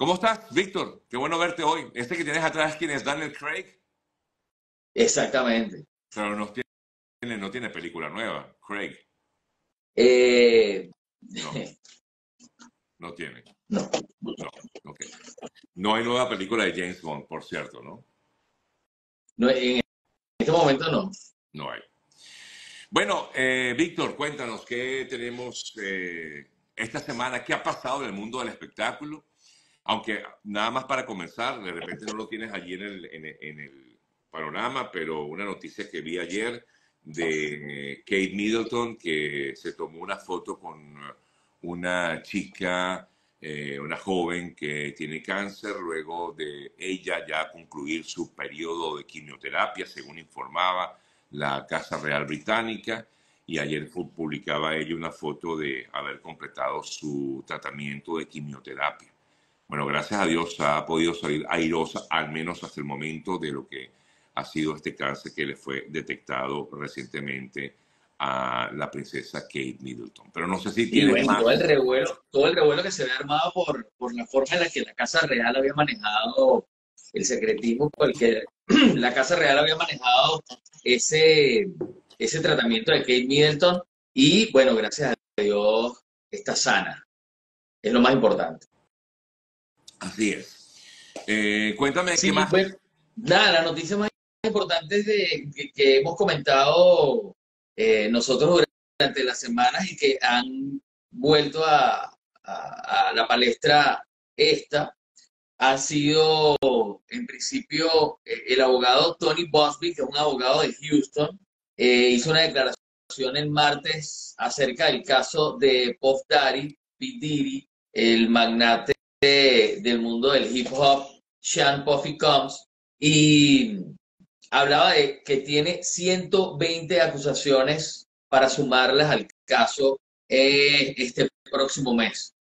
¿Cómo estás, Víctor? Qué bueno verte hoy. Este que tienes atrás, ¿quién es? Daniel Craig, Exactamente. pero no tiene película nueva. Craig, Eh, no, no tiene. no, No, ok. No hay nueva película de James Bond, por cierto, ¿no? no, en este momento no. No hay. Bueno, Víctor, cuéntanos qué tenemos esta semana, qué ha pasado en el mundo del espectáculo. Aunque nada más para comenzar, de repente no lo tienes allí en el panorama, pero una noticia que vi ayer de Kate Middleton, que se tomó una foto con una chica, una joven que tiene cáncer, luego de ella ya concluir su periodo de quimioterapia, según informaba la Casa Real Británica. Y ayer publicaba ella una foto de haber completado su tratamiento de quimioterapia. Bueno, gracias a Dios ha podido salir airosa, al menos hasta el momento, de lo que ha sido este cáncer que le fue detectado recientemente a la princesa Kate Middleton. Pero no sé si Y tienes bueno, y más. todo el revuelo que se había armado por la forma en la que la Casa Real había manejado el secretismo, porque la Casa Real había manejado ese, ese tratamiento de Kate Middleton. Y bueno, gracias a Dios está sana. Es lo más importante. Así es. Cuéntame qué Sí, más. bueno, nada, la noticia más importante es que hemos comentado nosotros durante las semanas y que han vuelto a la palestra esta, ha sido en principio el abogado Tony Buzbee, que es un abogado de Houston, hizo una declaración el martes acerca del caso de Puff Daddy, P. Diddy, el magnate del mundo del hip hop, Sean Puffy Combs, y hablaba de que tiene 120 acusaciones para sumarlas al caso este próximo mes.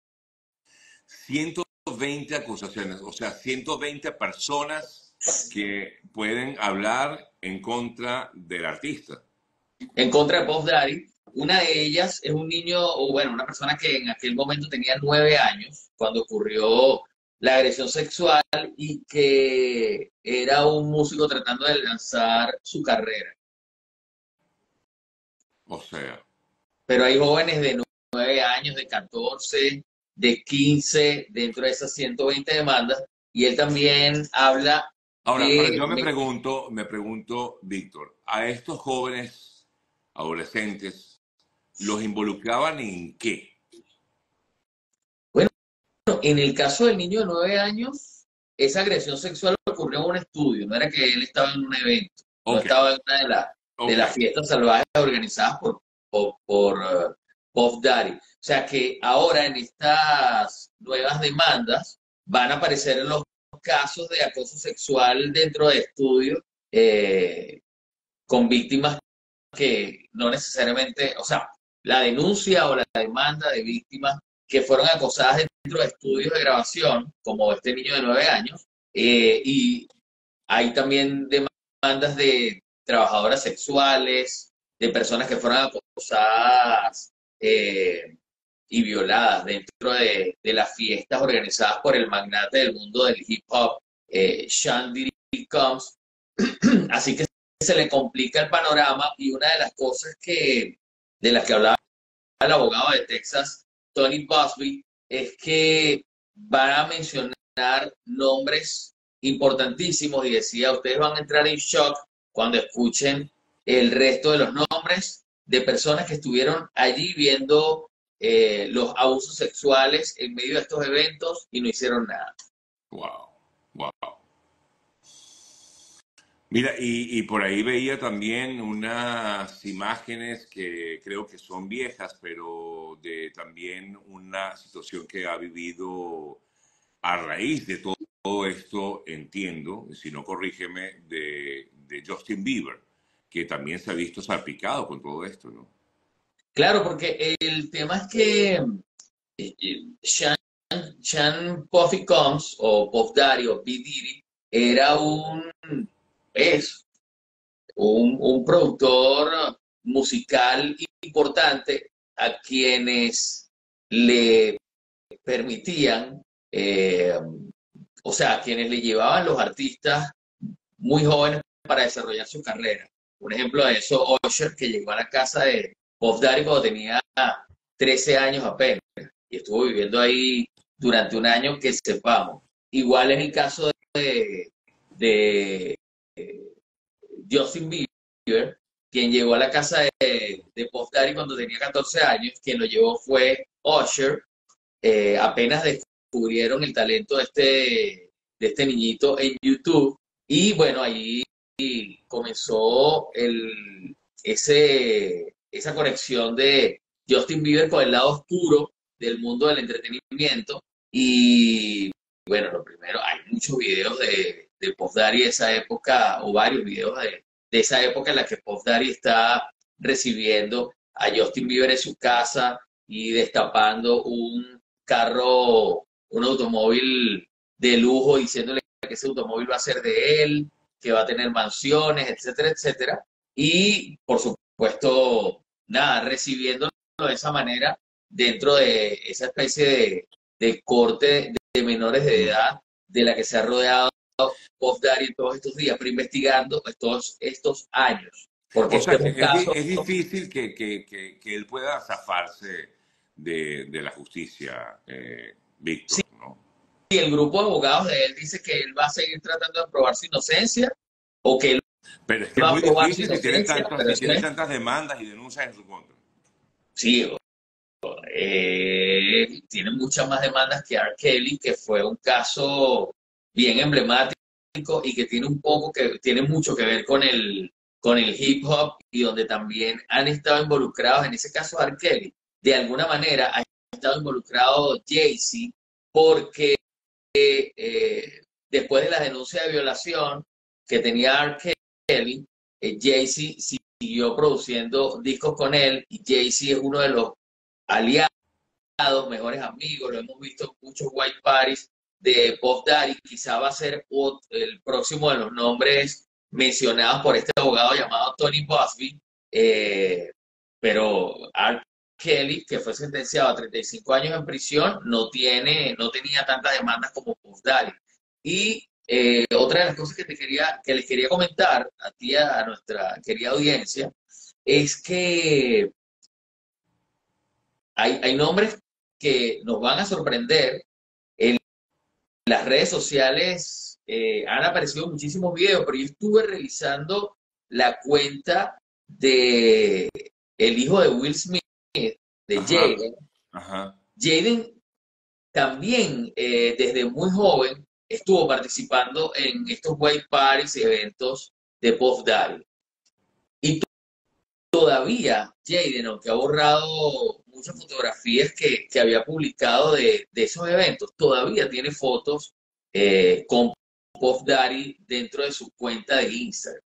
120 acusaciones, o sea, 120 personas que pueden hablar en contra del artista. En contra de Puff Daddy. Una de ellas es un niño, o bueno, una persona que en aquel momento tenía 9 años cuando ocurrió la agresión sexual y que era un músico tratando de lanzar su carrera. O sea, Pero hay jóvenes de 9 años, de 14, de 15 dentro de esas 120 demandas, y él también habla ahora, pero de yo me pregunto, Víctor, a estos jóvenes adolescentes, ¿los involucraban en qué? bueno, en el caso del niño de 9 años, esa agresión sexual ocurrió en un estudio, no era que él estaba en un evento, no Ok, estaba en una de ok. las fiestas salvajes organizadas por Puff Daddy. O sea que ahora en estas nuevas demandas van a aparecer los casos de acoso sexual dentro de estudios eh, con víctimas que no necesariamente, o sea, la denuncia o la demanda de víctimas que fueron acosadas dentro de estudios de grabación, como este niño de 9 años, y hay también demandas de trabajadoras sexuales, de personas que fueron acosadas y violadas dentro de las fiestas organizadas por el magnate del mundo del hip hop, Sean Diddy Combs. Así que se le complica el panorama y una de las cosas de las que hablaba el abogado de Texas, Tony Buzbee, es que van a mencionar nombres importantísimos y decía, ustedes van a entrar en shock cuando escuchen el resto de los nombres de personas que estuvieron allí viendo los abusos sexuales en medio de estos eventos y no hicieron nada. Wow, wow. Mira, y por ahí veía también unas imágenes que creo que son viejas, pero de también una situación que ha vivido a raíz de todo esto, entiendo, si no corrígeme, de Justin Bieber, que también se ha visto salpicado con todo esto, ¿no? Claro, porque el tema es que Sean, Sean Puffy Combs o Puff Daddy o P. Diddy era es un productor musical importante a quienes le permitían o sea, quienes le llevaban los artistas muy jóvenes para desarrollar su carrera. Un ejemplo de eso, Usher, que llegó a la casa de Puff Daddy cuando tenía 13 años apenas y estuvo viviendo ahí durante un año que sepamos. Igual es el caso de Justin Bieber, quien llegó a la casa de Puff Daddy cuando tenía 14 años, quien lo llevó fue Usher. Apenas descubrieron el talento de este niñito en YouTube y bueno, ahí comenzó esa conexión de Justin Bieber con el lado oscuro del mundo del entretenimiento y bueno, lo primero, hay muchos videos de Puff Daddy de esa época, o varios videos de esa época en la que Puff Daddy está recibiendo a Justin Bieber en su casa y destapando un carro, un automóvil de lujo, diciéndole que ese automóvil va a ser de él, que va a tener mansiones, etcétera, etcétera. Y por supuesto, nada, recibiéndolo de esa manera dentro de esa especie de corte de menores de edad de la que se ha rodeado Puff Daddy todos estos días, pero investigando estos años. Porque O este sea, es que un caso, es difícil que él pueda zafarse de la justicia, sí, Víctor, ¿no? el grupo de abogados de él dice que él va a seguir tratando de probar su inocencia o que él Pero es que es va a muy probar su difícil si tiene inocencia, tantas, pero si eso tiene es, tantas demandas y denuncias en su contra. sí, tiene muchas más demandas que R. Kelly, que fue un caso bien emblemático y que tiene mucho que ver con el hip hop y donde también han estado involucrados, en ese caso R. Kelly, de alguna manera ha estado involucrado Jay-Z porque después de la denuncia de violación que tenía R. Kelly, Jay-Z siguió produciendo discos con él y Jay-Z es uno de los aliados, mejores amigos, lo hemos visto en muchos white parties de Puff Daddy, quizá va a ser el próximo de los nombres mencionados por este abogado llamado Tony Busby, eh, pero R. Kelly, que fue sentenciado a 35 años en prisión, no tenía tantas demandas como Puff Daddy. Y otra de las cosas que les quería comentar a ti, a nuestra querida audiencia, es que hay nombres que nos van a sorprender. En las redes sociales han aparecido muchísimos videos, pero yo estuve revisando la cuenta de el hijo de Will Smith, de Ajá, Jaden. ajá. Jaden también desde muy joven estuvo participando en estos white parties y eventos de Puff Daddy. Y todavía Jaden, aunque ha borrado muchas fotografías que había publicado de esos eventos, todavía tiene fotos con Puff Daddy dentro de su cuenta de Instagram.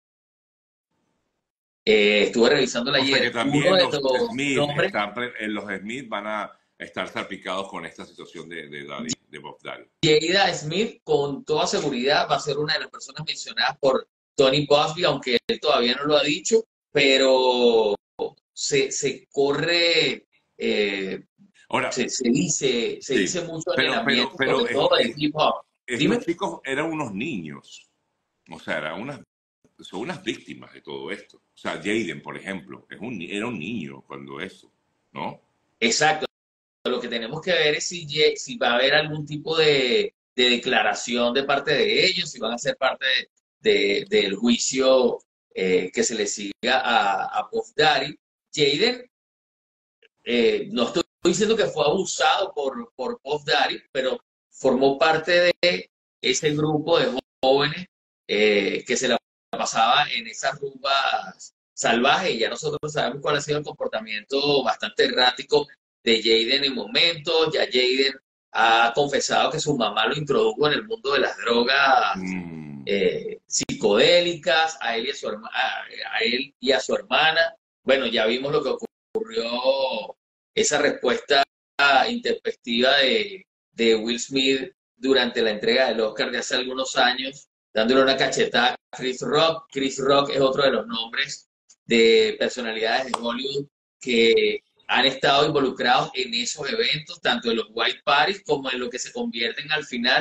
Estuve revisándola O sea que ayer. Uno también de los los Smith nombres, los Smith van a estar salpicados con esta situación de Daddy, de Bob Daddy. Jada Smith, con toda seguridad va a ser una de las personas mencionadas por Tony Busby, aunque él todavía no lo ha dicho, pero se corre, eh, Ahora, se sí, dice mucho en el ambiente, pero sobre todo del hip hop. estos Dime, chicos eran unos niños, o sea, son unas víctimas de todo esto. O sea, Jaden, por ejemplo, era un niño cuando eso, ¿no? exacto. Lo que tenemos que ver es si va a haber algún tipo de declaración de parte de ellos, si van a ser parte del juicio que se le siga a Puff Daddy. Jaden, no estoy diciendo que fue abusado por Puff Daddy, pero formó parte de ese grupo de jóvenes que se la pasaba en esas rumbas salvajes y ya nosotros sabemos cuál ha sido el comportamiento bastante errático de Jaden en momentos. Ya Jaden ha confesado que su mamá lo introdujo en el mundo de las drogas Mm. psicodélicas, a él y a su hermana. Bueno, ya vimos lo que ocurrió, esa respuesta intempestiva de Will Smith durante la entrega del Oscar de hace algunos años, dándole una cachetada a Chris Rock. Chris Rock es otro de los nombres de personalidades de Hollywood que han estado involucrados en esos eventos, tanto en los White Parties como en lo que se convierten al final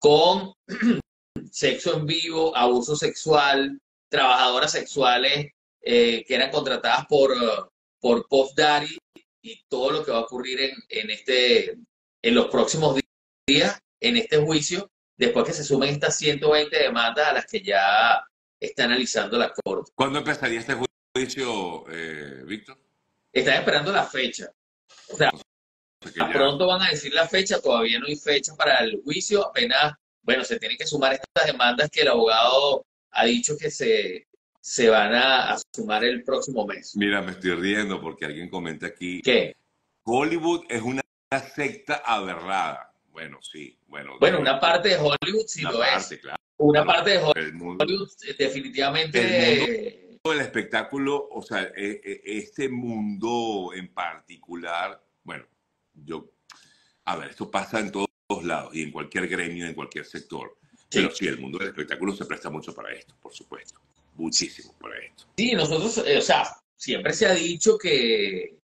con sexo en vivo, abuso sexual, trabajadoras sexuales que eran contratadas por Puff Daddy y todo lo que va a ocurrir en los próximos días en este juicio, después que se sumen estas 120 demandas a las que ya está analizando la Corte. ¿Cuándo empezaría este juicio, Víctor? Están esperando la fecha. O sea, O sea que ya... pronto van a decir la fecha, todavía no hay fecha para el juicio, apenas, bueno, se tienen que sumar estas demandas que el abogado ha dicho que se van a sumar el próximo mes. Mira, me estoy riendo porque alguien comenta aquí, ¿Qué? Hollywood es una secta aberrada. Bueno, sí, bueno, Bueno, una parte de Hollywood sí una lo parte, es. claro. Una parte de El mundo, Hollywood el mundo definitivamente. del espectáculo, o sea, este mundo en particular, bueno, yo, a ver, esto pasa en todos lados y en cualquier gremio, en cualquier sector. Pero Sí, sí, el mundo del espectáculo se presta mucho para esto, por supuesto. Muchísimo para esto. sí, nosotros, o sea, siempre se ha dicho que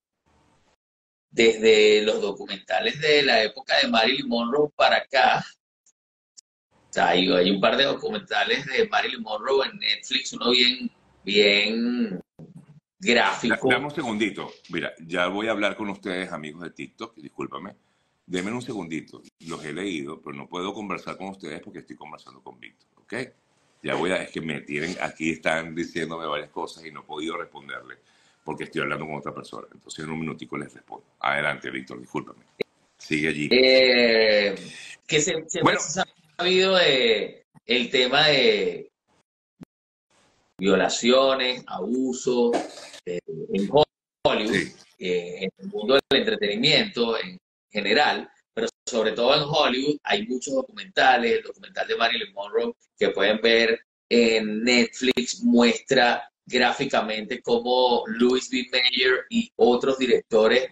desde los documentales de la época de Marilyn Monroe para acá, o sea, hay un par de documentales de Marilyn Monroe en Netflix, uno bien Dame gráfico. un segundito. Mira, ya voy a hablar con ustedes, amigos de TikTok, discúlpame. Denme un segundito. Los he leído, pero no puedo conversar con ustedes porque estoy conversando con Víctor, ¿ok? Ya voy a... Es que me tienen... Aquí están diciéndome varias cosas y no he podido responderle porque estoy hablando con otra persona. Entonces en un minutico les respondo. Adelante, Víctor, discúlpame. Sigue allí. Eh, que siempre Bueno, se ha sabido de el tema de violaciones, abusos en Hollywood, sí. en el mundo del entretenimiento en general, pero sobre todo en Hollywood hay muchos documentales. El documental de Marilyn Monroe que pueden ver en Netflix muestra gráficamente cómo Louis B. Mayer y otros directores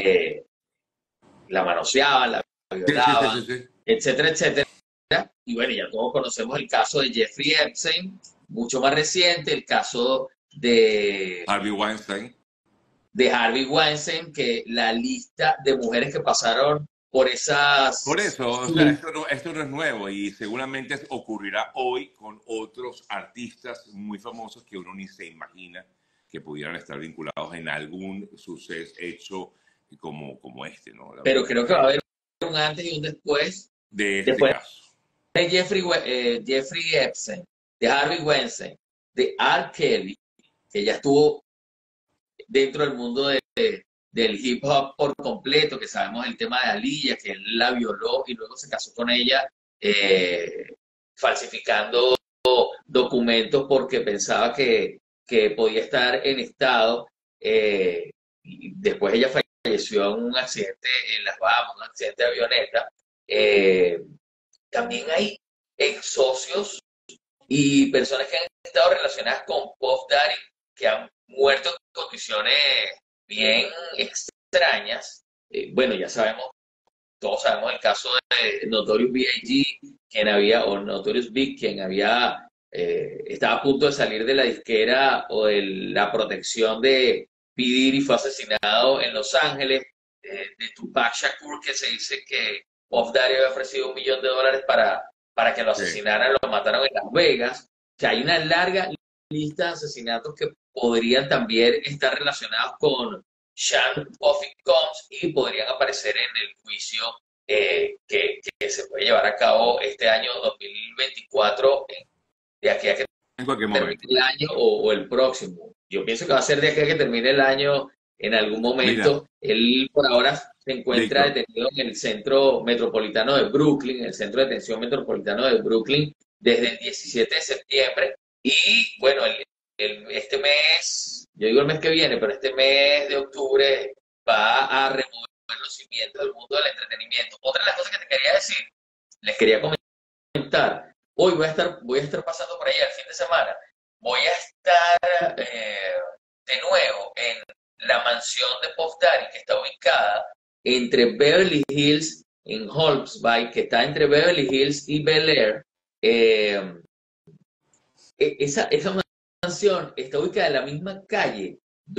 la manoseaban, la Sí, sí, sí, violaban, sí, sí. etcétera, etcétera. Y bueno, ya todos conocemos el caso de Jeffrey Epstein, mucho más reciente, el caso Harvey Weinstein. de Harvey Weinstein, que la lista de mujeres que pasaron por Por esas... eso, o sea, esto no es nuevo y seguramente ocurrirá hoy con otros artistas muy famosos que uno ni se imagina que pudieran estar vinculados en algún suceso hecho como este, ¿no? La Pero verdad es creo que va a que haber un antes y un después. de este Después caso. de Jeffrey Epstein, de Harvey Weinstein, de R. Kelly, que ya estuvo dentro del mundo del hip hop por completo, que sabemos el tema de Aliyah, que él la violó y luego se casó con ella, falsificando documentos porque pensaba que podía estar en estado. Y después ella falleció en un accidente en las Bahamas, un accidente de avioneta. Eh, También hay ex socios y personas que han estado relacionadas con Puff Daddy que han muerto en condiciones bien extrañas. Bueno, ya sabemos, todos sabemos el caso de Notorious B.I.G., o Notorious Big, quien estaba a punto de salir de la disquera o de la protección de P. Diddy, fue asesinado en Los Ángeles, de Tupac Shakur, que se dice que Puff Daddy había ofrecido $1 millón para que lo Sí. asesinaran, lo mataron en Las Vegas. Que hay una larga lista de asesinatos que podrían también estar relacionados con Sean Puffy Combs y podrían aparecer en el juicio que se puede llevar a cabo este año 2024, de aquí a que En cualquier termine momento. el año o el próximo. Yo pienso que va a ser de aquí a que termine el año en algún Mira, momento. Él por ahora se encuentra Víctor, detenido en el centro metropolitano de Brooklyn, en el centro de detención metropolitano de Brooklyn, desde el 17 de septiembre. Y bueno, este mes, yo digo el mes que viene, pero este mes de octubre va a remover los cimientos del mundo del entretenimiento. Otra de las cosas que te quería decir, les quería comentar, hoy voy a estar pasando por allá el fin de semana. Voy a estar de nuevo en la mansión de Puff Daddy, que está ubicada entre Beverly Hills en Holmesby, que está entre Beverly Hills y Bel Air. Eh, esa mansión está ubicada en la misma calle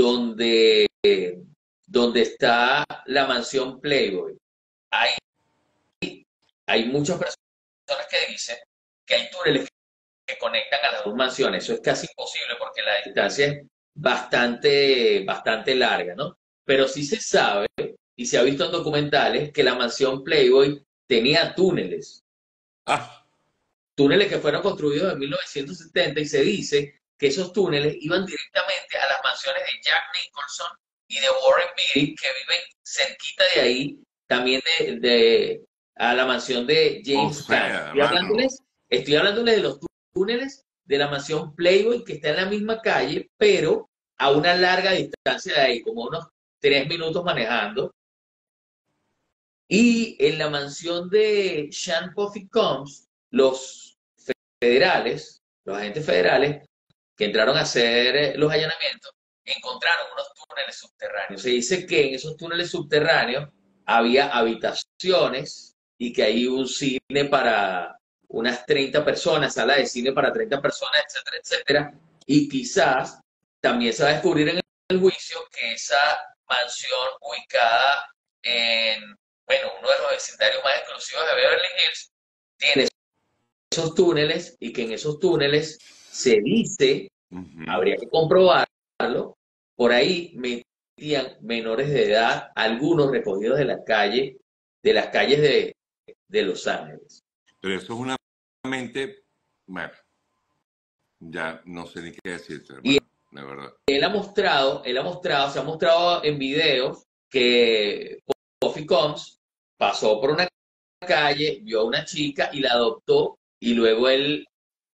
donde está la mansión Playboy. Hay, hay muchas personas que dicen que hay túneles que conectan a las dos mansiones. Eso es casi imposible porque la distancia es bastante larga, ¿no? Pero sí se sabe y se ha visto en documentales que la mansión Playboy tenía Ah, túneles que fueron construidos en 1970 y se dice que esos túneles iban directamente a las mansiones de Jack Nicholson y de Warren Beatty, que viven cerquita de ahí, también a la mansión de o James Caan. sea, hermano. Estoy hablándoles de los túneles de la mansión Playboy que está en la misma calle, pero a una larga distancia de ahí, como unos 3 minutos manejando. Y en la mansión de Sean Puffy Combs, los agentes federales que entraron a hacer los allanamientos, encontraron unos túneles subterráneos. Se dice que en esos túneles subterráneos había habitaciones y que hay un cine para unas 30 personas, sala de cine para 30 personas, etcétera, etcétera. Y quizás también se va a descubrir en el juicio que esa mansión ubicada en, bueno, uno de los vecindarios más exclusivos de Beverly Hills tiene esos túneles y que en esos túneles se dice, Ujú. habría que comprobarlo, por ahí metían menores de edad, algunos recogidos de las calles de Los Ángeles. Pero eso es una mente, bueno, ya no sé ni qué decirte, Y hermano, la verdad. se ha mostrado en videos que Puffy Combs pasó por una calle, vio a una chica y la adoptó y luego él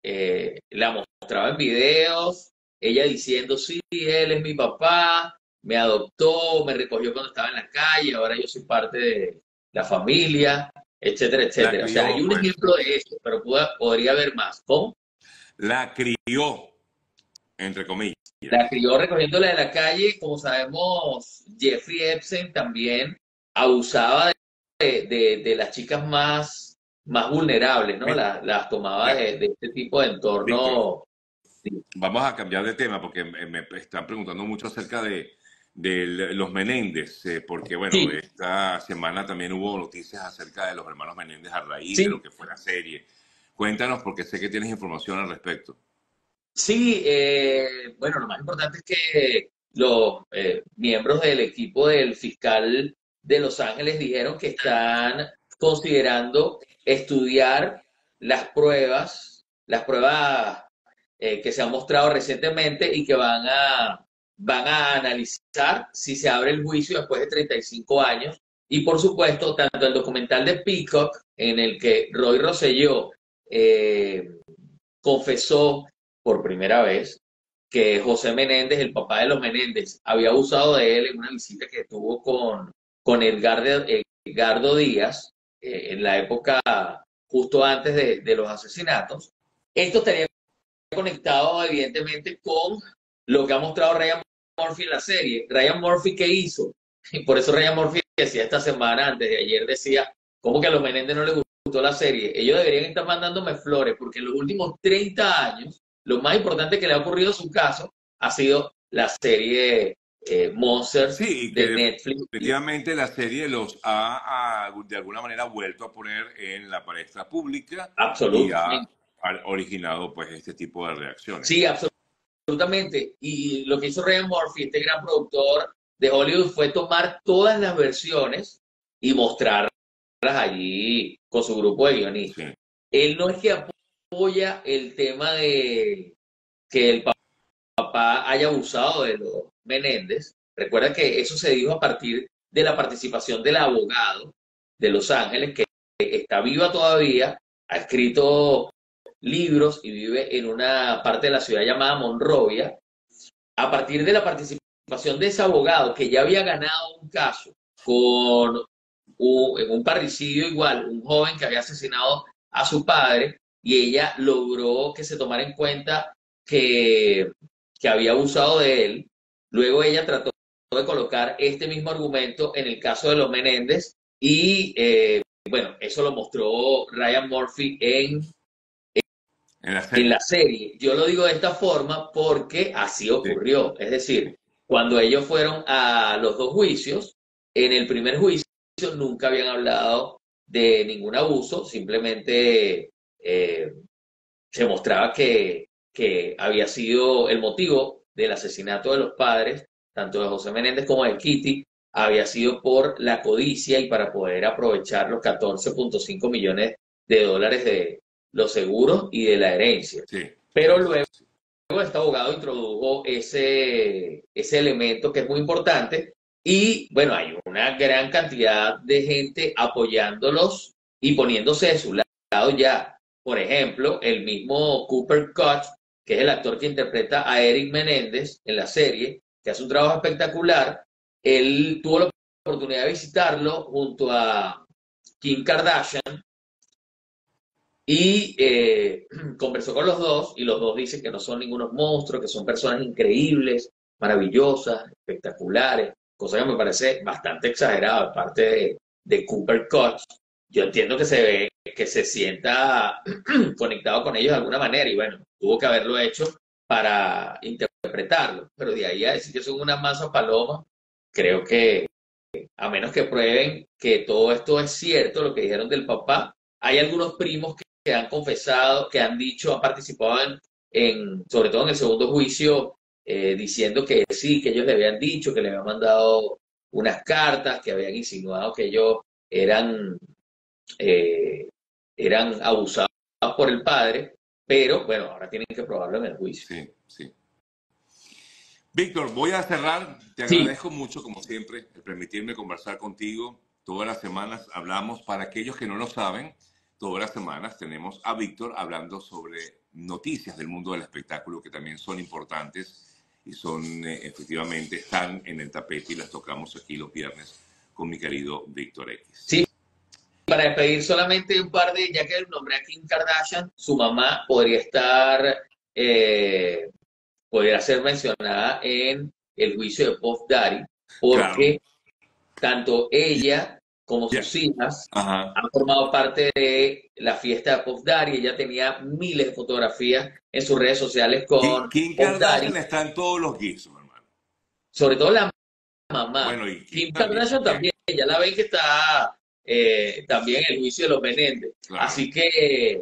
la mostraba en videos, ella diciendo, sí, él es mi papá, me adoptó, me recogió cuando estaba en la calle, ahora yo soy parte de la familia, etcétera, La etcétera. O sea, hay crió, un pues, ejemplo de esto, pero podría haber más. ¿Cómo? la crió, entre comillas. La crió recogiéndola de la calle, como sabemos, Jeffrey Epstein también abusaba de las chicas más vulnerables, ¿no? Mira, Las tomaba de este tipo de Víctor, entorno. vamos a cambiar de tema porque me están preguntando mucho acerca de los Menéndez, porque bueno, Sí, esta semana también hubo noticias acerca de los hermanos Menéndez a raíz de lo sí, que fue la serie. Cuéntanos porque sé que tienes información al respecto. sí, bueno, lo más importante es que los miembros del equipo del fiscal de Los Ángeles dijeron que están considerando estudiar las pruebas que se han mostrado recientemente y que van a analizar si se abre el juicio después de 35 años. Y por supuesto, tanto el documental de Peacock, en el que Roy Rosselló eh, confesó por primera vez que José Menéndez, el papá de los Menéndez, había abusado de él en una visita que tuvo con Edgardo Díaz en la época justo antes de los asesinatos. Esto estaría conectado evidentemente con lo que ha mostrado Ryan Murphy en la serie. Ryan Murphy, ¿qué hizo? Y por eso Ryan Murphy decía esta semana, antes de ayer, decía, ¿cómo que a los Menéndez no les gustó la serie? Ellos deberían estar mandándome flores, porque en los últimos 30 años, lo más importante que le ha ocurrido a su caso ha sido la serie Monsters Sí, y de que Netflix. definitivamente la serie los ha, de alguna manera vuelto a poner en la palestra pública y Absolutamente. ha originado pues este tipo de reacciones. Sí, absolutamente. Y lo que hizo Ryan Murphy, este gran productor de Hollywood, fue tomar todas las versiones y mostrarlas allí con su grupo de guionistas. Sí. Él no es que apoya el tema de que el papá haya abusado de los Menéndez. Recuerda que eso se dijo a partir de la participación del abogado de Los Ángeles, que está viva todavía, ha escrito libros y vive en una parte de la ciudad llamada Monrovia. A partir de la participación de ese abogado que ya había ganado un caso con en un parricidio igual, un joven que había asesinado a su padre y ella logró que se tomara en cuenta que, que había abusado de él. Luego ella trató de colocar este mismo argumento en el caso de los Menéndez y bueno, eso lo mostró Ryan Murphy En la en la serie. serie. Yo lo digo de esta forma porque así Sí, ocurrió. Es sí. decir, cuando ellos fueron a los dos juicios, en el primer juicio nunca habían hablado de ningún abuso, simplemente se mostraba que había sido el motivo del asesinato de los padres, tanto de José Menéndez como de Kitty, había sido por la codicia y para poder aprovechar los 14.5 millones de dólares de los seguros y de la herencia. Sí, Pero sí, sí, luego sí. este abogado introdujo ese elemento que es muy importante y bueno, hay una gran cantidad de gente apoyándolos y poniéndose de su lado ya. Por ejemplo, el mismo Cooper Koch, que es el actor que interpreta a Eric Menéndez en la serie, que hace un trabajo espectacular, él tuvo la oportunidad de visitarlo junto a Kim Kardashian y conversó con los dos y los dos dicen que no son ningunos monstruos, que son personas increíbles, maravillosas, espectaculares, cosa que me parece bastante exagerada de parte de Cooper Koch. Yo entiendo que se ve, que se sienta conectado con ellos de alguna manera y bueno, tuvo que haberlo hecho para interpretarlo, pero de ahí a decir que son una masa paloma, creo que a menos que prueben que todo esto es cierto, lo que dijeron del papá, hay algunos primos que han confesado, que han dicho, han participado sobre todo en el segundo juicio, diciendo que sí, que ellos le habían dicho, que le habían mandado unas cartas, que habían insinuado que ellos eran, eh, eran abusados por el padre, pero bueno, ahora tienen que probarlo en el juicio. Sí, sí. Víctor, voy a cerrar. Te Sí, agradezco mucho, como siempre, el permitirme conversar contigo. Todas las semanas hablamos, para aquellos que no lo saben, todas las semanas tenemos a Víctor hablando sobre noticias del mundo del espectáculo que también son importantes y son, efectivamente, están en el tapete y las tocamos aquí los viernes con mi querido Víctor X. sí. Para despedir solamente un par de, ya que el nombré a Kim Kardashian, su mamá podría estar, eh, podría ser mencionada en el juicio de Puff Daddy, Claro. porque tanto ella como Ya. sus hijas Ajá. han formado parte de la fiesta de Puff Daddy. Ella tenía miles de fotografías en sus redes sociales con Kim Puff Daddy, Kardashian está en todos los guisos, hermano. sobre todo la mamá. Bueno, y Kim Kim también. Kardashian también, ya la ven que está también en el juicio de los Menéndez. Claro. Así que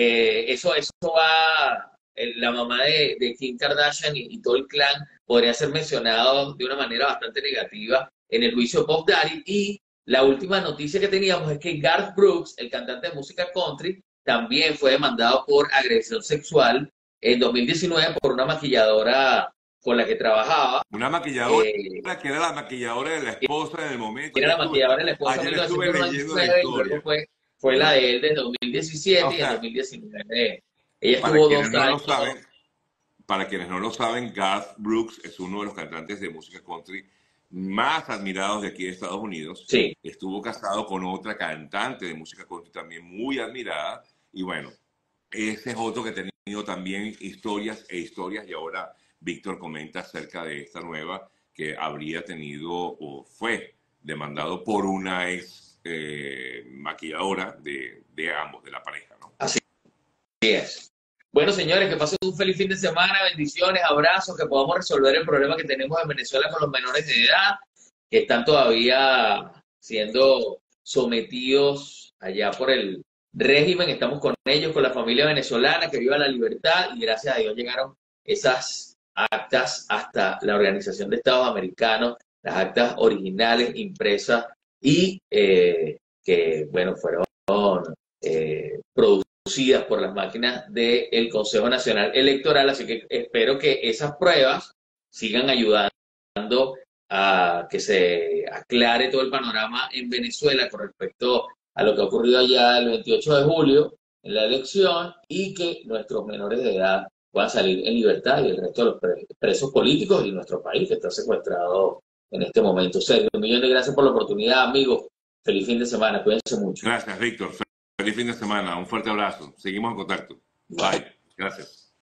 eso va, la mamá de Kim Kardashian y todo el clan podría ser mencionado de una manera bastante negativa en el juicio de Puff Daddy. Y la última noticia que teníamos es que Garth Brooks, el cantante de música country, también fue demandado por agresión sexual en 2019 por una maquilladora con la que trabajaba. Una maquilladora eh, que era la maquilladora de la esposa en el momento. Era la maquilladora de la esposa en Ayer estuve leyendo la 1999 y luego historia, fue la ¿verdad? de él de O 2017 y en sea, 2019 ella para estuvo quienes 2 no lo años. saben, para quienes no lo saben, Garth Brooks es uno de los cantantes de música country más admirados de aquí de Estados Unidos. Sí, Estuvo casado con otra cantante de música country también muy admirada. Y bueno, ese es otro que ha tenido también historias e historias. Y ahora Víctor comenta acerca de esta nueva que habría tenido o fue demandado por una ex maquilladora de ambos, de la pareja, ¿no? así es. Bueno, señores, que pasen un feliz fin de semana, bendiciones, abrazos, que podamos resolver el problema que tenemos en Venezuela con los menores de edad, que están todavía siendo sometidos allá por el régimen. Estamos con ellos, con la familia venezolana, que viva la libertad y gracias a Dios llegaron esas actas hasta la Organización de Estados Americanos, las actas originales impresas y que, bueno, fueron producidas por las máquinas del Consejo Nacional Electoral, así que espero que esas pruebas sigan ayudando a que se aclare todo el panorama en Venezuela con respecto a lo que ha ocurrido allá el 28 de julio en la elección y que nuestros menores de edad puedan salir en libertad y el resto de los presos políticos y nuestro país que está secuestrado en este momento. Sergio, un millón de gracias por la oportunidad, amigos. Feliz fin de semana, cuídense mucho. Gracias, Víctor. Feliz fin de semana. Un fuerte abrazo. Seguimos en contacto. Bye. Gracias.